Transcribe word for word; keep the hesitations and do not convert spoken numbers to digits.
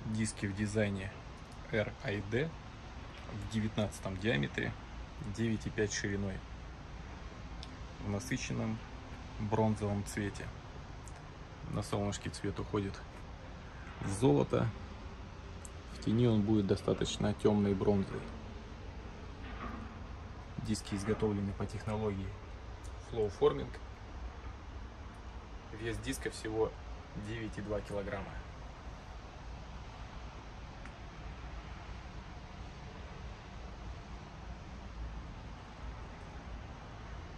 Диски в дизайне эр ай ди в девятнадцатом диаметре, девять и пять шириной, в насыщенном бронзовом цвете. На солнышке цвет уходит в золото, в тени он будет достаточно темной бронзой. Диски изготовлены по технологии Flow Forming. Вес диска всего девять и два килограмма.